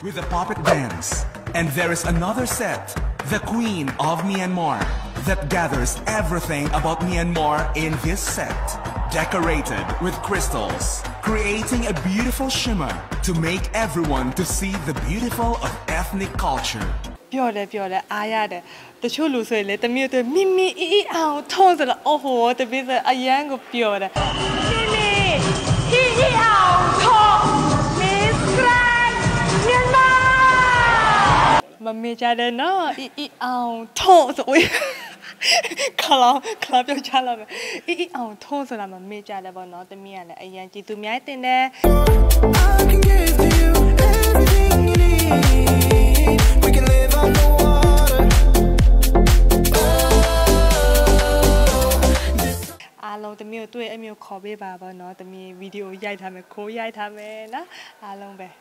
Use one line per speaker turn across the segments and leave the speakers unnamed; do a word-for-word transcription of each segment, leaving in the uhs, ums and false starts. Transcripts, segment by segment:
with a puppet dance. And there is another set, the Queen of Myanmar, that gathers everything about Myanmar in this set, decorated with crystals, creating a beautiful shimmer to make everyone to see the beautiful of ethnic culture.
ပြောတယ်ပြောတယ်အားရတယ်တချို့လူဆိုရင်လေတမျိုးတမိမိအီအီအောင်ထုံးဆိုတော့အိုဟိုတပည့်စအရန်ကိုပြောတယ်မိမိအီအီအောင်ထုံး Miss Grand Myanmar မမေ့ကြတယ်နော်အီအီအောင်ထုံးဆိုခလာခလာပြောချလာမယ်အီအီအောင်ထုံးဆိုတာမမေ့ကြတယ်ပေါ့နော်တမီးကလည်းအရန်ကြည်သူများတင်တယ် အားလုံးတမီးကိုတွေ့အမျိုးခေါ်ပေးပါပေါ့နော်တမီးဗီဒီယိုရိုက်ထားမယ်ခိုးရိုက်ထားမယ်နော်အားလုံးပဲ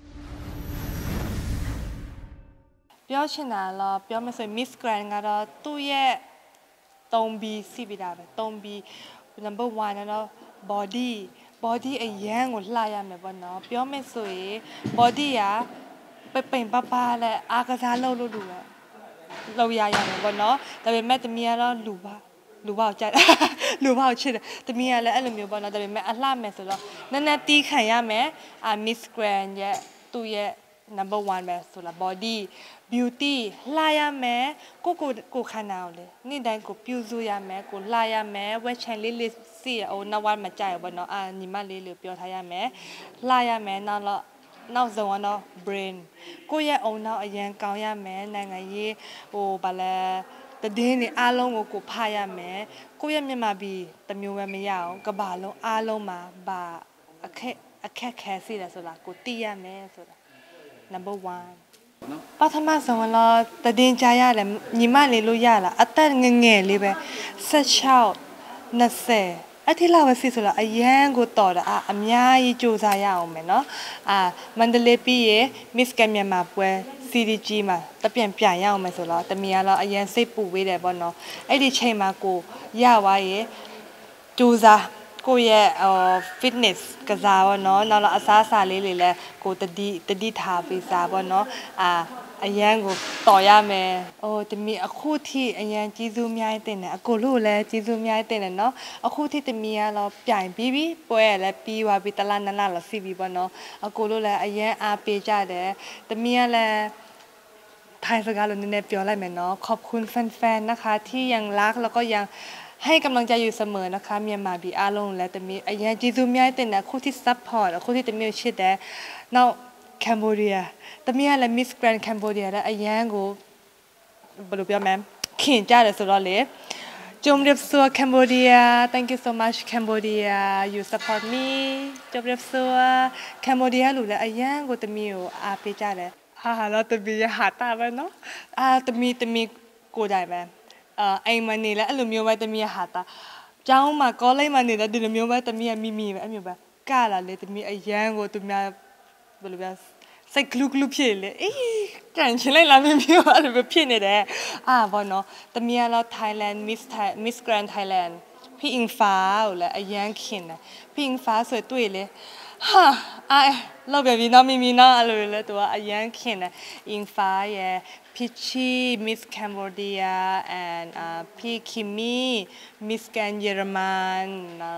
ပြောချင်တာတော့ပြောမဆို Miss Grand ကတော့သူ့ရဲ့သုံးဘီစီးပြီးတာပဲသုံးဘီ number one ကတော့ body body အရန်ကိုလှရမယ်ပေါ့နော်ပြောမယ်ဆိုရင် body ကပပိန်ပပလဲအားကစားလုပ်လို့လို့လောက်ရရမယ်ပေါ့နော်ဒါပေမဲ့တမီးကတော့လူပါလူပါကိုကြိုက်လူပါကိုချစ်တယ်တမီးကလည်းအဲ့လိုမျိုးပေါ့နော်ဒါပေမဲ့အလှမယ်ဆိုတော့နည်းနည်းတီးခံရမယ်အာ Miss Grand ရဲ့သူ့ရဲ့ number one ပဲဆိုလား body beauty လှရမယ်ကိုကိုကိုခန္ဓာကိုလေနေ့တိုင်းကိုပြုစုရမယ်ကိုလှရမယ်ဝက်ချန်လေးလေးစီဟိုနောက်ဝတ်မကြိုက်ဘူးပေါ့နော်အာညီမလေးလေးပြောထားရမယ်လှရမယ်နောက်တော့နောက်ဆုံးကတော့ brain ကိုရဲ့အုံနောက်အရန်ကောင်းရမယ်နိုင်ငံရေးဟိုဗာလဲတည်င်းနေအားလုံးကိုကိုဖားရမယ်ကိုရဲ့မြန်မာပြည်တမျိုးပဲမရအောင်ကဘာလုံးအားလုံးမှာဗာအခက်အခက်ခဲစီတယ်ဆိုတာကိုသိရမယ်ဆိုတာ number one ပထမဆုံးတော့တည်င်းကြရတယ်ညီမလေးလို့ရလားအသက်ငငယ်လေးပဲ၁၆ ၂၀အထီလာပဲစီဆိုတော့အရန်ကိုတော်တာအများကြီးစူးစမ်းရအောင်မယ်နော်အာမန္တလေးပြည်ရဲ့ Miss Grand Myanmar ပွဲ စီ ဒီ ဂျီ မှာတပြန်ပြရအောင်မယ်ဆိုတော့တမီကတော့အရန်စိတ်ပူဝေးတယ်ပေါ့နော်အဲ့ဒီချိန်မှာကိုရသွားရဲ့စူးစမ်းကိုရဲ့ဟို fitness ကစားပေါ့နော်နောက်တော့အစားအစာလေးတွေလည်းကိုတတိတတိထားပေးစားပေါ့နော်အာအရန်ကိုတော်ရမယ်။အိုးတမီအခုထိအရန်ကြီးစုအများကြီးတင်တယ်။အကိုလို့လည်းကြီးစုအများကြီးတင်တယ်နော်။အခုထိတမီကတော့ပြိုင်ပြီးပြီပွဲရလည်းပြီးသွားပြီတလားနလားလို့စီပြီပေါ့နော်။အကိုလို့လည်းအရန်အားပေးကြတယ်။တမီကလည်းထိုင်စကားလို့နည်းနည်းပြောလိုက်မယ်နော်။ขอบคุณแฟนๆนะคะที่ยังรักแล้วก็ยังให้กำลังใจอยู่เสมอนะคะမြန်မာပြည်အားလုံးလည်းတမီအရန်ကြီးစုအများကြီးတင်တယ်အခုထိ support အခုထိတမီကိုချစ်တယ်။နောက်Cambodia တမီးကလည်း Miss Grand Cambodia လည်းအရန်ကိုဘယ်လိုပြောမလဲခင်ကြတယ်ဆိုတော့လေကျုံရစ်ဆို Cambodia thank you so much Cambodia you support me ကျုံရစ်ဆို Cambodia လူလည်းအရန်ကိုတမီးကိုအားပေးကြတယ်ဟာဟာတော့တမီးရဟာတာပဲနော်အာတမီးတမီးကိုတိုင်ပဲအာအိမ်မနေလည်းအဲ့လိုမျိုးပဲတမီးရဟာတာကျောင်းမှာကောလိပ်မှာနေလည်းဒီလိုမျိုးပဲတမီးရမိမိပဲအဲ့မျိုးပဲကလာလေတမီးအရန်ကိုသူများဘယ်လိုပြောစိတ်ဂလူးဂလူးဖြစ်လေအေးကန်ချင်လိုက်လာမျိုးမျိုးအဲ့လိုဖြစ်နေတယ်အာဘောနော်တမီးကတော့ Thailand Miss Thai Miss Grand Thailand พี่อิงฟ้าကိုလည်းအရန်ခင်တယ်พี่อิงฟ้าဆိုတွေ့လေဟာအဲလောက်ပဲပြီးတော့မိမိနော်အဲ့လိုလေသူကအရန်ခင်တယ်အင်ฟ้าရဲ့ Pichi Miss Cambodia and uh P Kimi Miss Grand Yereman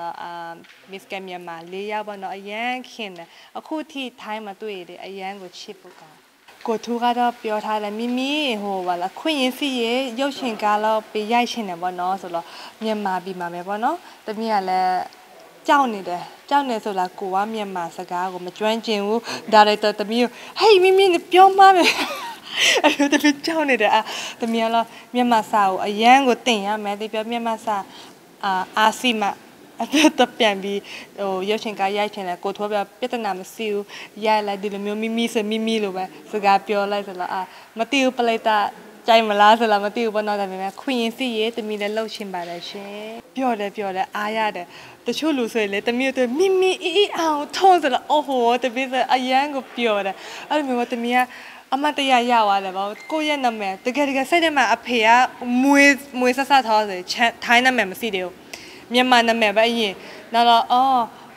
uh Miss Grand Myanmar လေးယောက်ပေါ့နော်အရန်ခင်တယ်အခုထိထိုင်းမှာတွေ့ရတယ်အရန်ကိုချစ်ဖို့ကောင်းကိုထူးကတော့ပြောထားတယ်မိမိဟိုပါလားခွင့်ရင်စီရဲ့ရုပ်ရှင်ကားတော့ပေးရိုက်ရှင်တယ်ပေါ့နော်ဆိုတော့မြန်မာပြည်မှာပဲပေါ့နော်တမီးကလည်းကြောက်နေတယ်ကြောက်နေဆိုလားကိုကမြန်မာစကားကိုမကျွမ်းကျင်ဘူးဒါရိုက်တာတမီးကိုဟေးမိမိပြောမှမယ်အဲ့လိုတမီးကြောက်နေတယ်အာတမီးကတော့မြန်မာစာကိုအရန်ကိုတင်ရမယ်တပြောမြန်မာစာအာအာစီမအဲ့တပြန်ပြီးဟိုရုပ်ရှင်ကားရိုက်ချင်တယ်ကိုထိုးပြပြဿနာမရှိဘူးရိုက်လိုက်ဒီလိုမျိုးမိမိဆိုမိမိလိုပဲစကားပြောလိုက်ဆိုတော့အာမသိဘူးပလိုက်တာကြိုင်မလားဆိုလားမသိဘူးဘောနော်ဒါပေမဲ့ခွင့်ရင်စီရေးတမီးလည်းလှုပ်ရှင်ပါတယ်ရှင်ပြောတယ်ပြောတယ်အားရတယ်တချို့လူဆိုရင်လေတမီးတို့မိမိအီအီအောင်ထုံးဆိုတော့အိုဟိုတပည့်စအရန်ကိုပြောတယ်အဲ့လိုမျိုးတမီးကအမတရရသွားတယ်ဗောကိုရဲ့နာမည်တကယ်တကယ်စိတ်ထဲမှာအဖေကမွေးမွေးဆဆထားဆိုထိုင်းနာမည်မရှိသေးဘူးမြန်မာနာမည်ပဲအရင်နောက်တော့အော်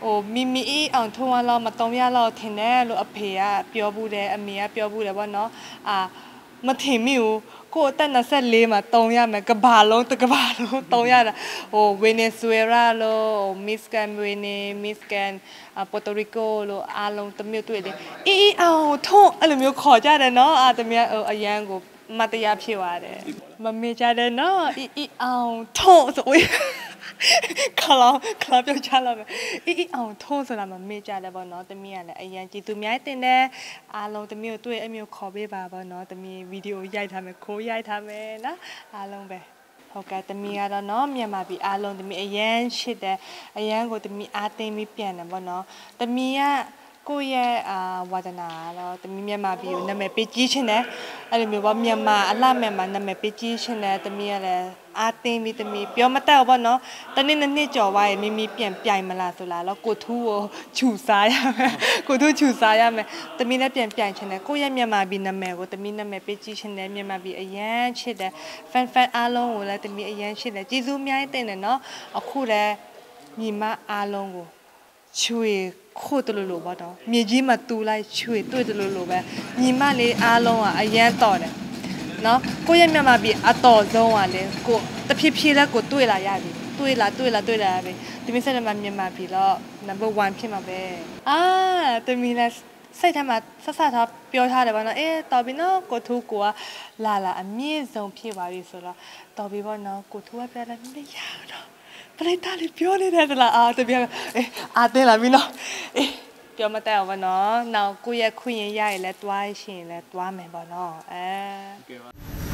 ဟိုမိမိအေးအောင်ထုံးရလောက်မတုံးရလောက်ထင်တယ်လို့အဖေကပြောဘူးတယ်အမေကပြောဘူးတယ်ဗောနော်အာမထင်မိဘူးကိုအသက်ยี่สิบสี่မှာတုံးရမယ်ကဘာလုံးတကဘာလုံးတုံးရတာဟိုဝေနေဇွေလာလို့မစ်ကန်ဝေနေမစ်ကန်ပေါ်တိုရီကိုလို့အားလုံးတမျိုးတွေ့တယ်အေးအေးအောင်ထုံးအဲ့လိုမျိုးခေါ်ကြတယ်နော်အာတမယအရန်ကိုမတရားဖြစ်သွားတယ်မမေ့ကြတယ်နော်အေးအေးအောင်ထုံးဆိုခလာခလာပြောချလာမယ်အေးအေးအောင်ထုံးဆိုတာမမေ့ကြတယ်ဗောနော်တမီးကလည်းအရန်ကြည်သူများတင်တယ်အားလုံးတမီးကိုတွေ့အမျိုးခေါ်ပေးပါဗောနော်တမီးဗီဒီယိုရိုက်ထားမယ်ခိုးရိုက်ထားမယ်နော်အားလုံးပဲဟုတ်ကဲ့တမီးကတော့နော်မြန်မာပြည်အားလုံးတမီးအရန်ရှစ်တယ်အရန်ကိုတမီးအားသိမ်းပြီးပြန်တယ်ဗောနော်တမီးကကိုယ့်ရဲ့အာဝါဒနာတော့တမီးမြန်မာပြည်ကိုနာမည်ပေးကြီးရှင်တယ်အဲ့လိုမျိုးဗောမြန်မာအလှမြန်မာနာမည်ပေးကြီးရှင်တယ်တမီးကလည်းအားသိမ်းပြီးတမီးပြောမတတ်ဘောနော်တနေ့နှစ်နှစ်ကြော်သွားရင်မိမိပြန်ပြိုင်မလားဆိုလားတော့ကိုထူးကိုခြူစားရမယ်ကိုထူးခြူစားရမယ်တမီးလည်းပြန်ပြိုင်ချင်တယ်ကိုယ့်ရဲ့မြန်မာပြည်နာမည်ကိုတမီးနာမည်ပေးကြည့်ချင်တယ်မြန်မာပြည်အရန်ချစ်တယ်ဖန်ဖန်အားလုံးကိုလည်းတမီးအရန်ချစ်တယ်ကျေးဇူးအများကြီးတင်တယ်နော်အခုလည်းညီမအားလုံးကိုချွေခို့တလို့လို့ပေါ့တော့မြေကြီးမှာတူလိုက်ချွေတွေ့တလို့လို့ပဲညီမလေးအားလုံးကအရန်တော်တယ်နော်ကိုရဲ့မြန်မာပြည်အတော်ဆုံးอ่ะလေကိုတဖြည်းဖြည်းလေးကိုတွေ့လာရပြီတွေ့လာတွေ့လာတွေ့လာရပြီဒီမစက်မှာမြန်မာပြည်တော့ number one ဖြစ်မှာပဲအာတမီလည်းစိတ်ထဲမှာဆက်ဆက်ထားပြောထားတယ်ဗောနော်အေးတော်ပြီနော်ကိုထူးကိုကလာလာအမြင့်ဆုံးဖြစ်ပါပြီဆိုတော့တော်ပြီဗောနော်ကိုထူးကပြောတယ်မရတော့ပရိသတ်လေးပြောနေတယ်သလားအာတမီအေးအာတင်လာပြီနော်အေးပြောမတတ်ဘူးနော်နောက်ကိုရဲ့ခွင့်ရရရလဲတွားရှင်လဲတွားမယ်ဗောနော်အဲ